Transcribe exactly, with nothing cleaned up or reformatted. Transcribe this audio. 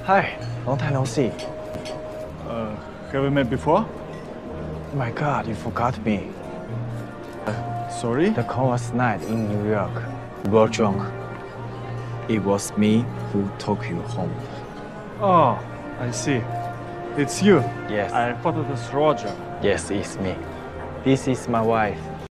Hi, long time no see. Uh, have we met before? Oh my God, you forgot me. Uh, sorry? The call was night in New York. You were drunk. It was me who took you home. Oh, I see. It's you. Yes. I thought it was Roger. Yes, it's me. This is my wife.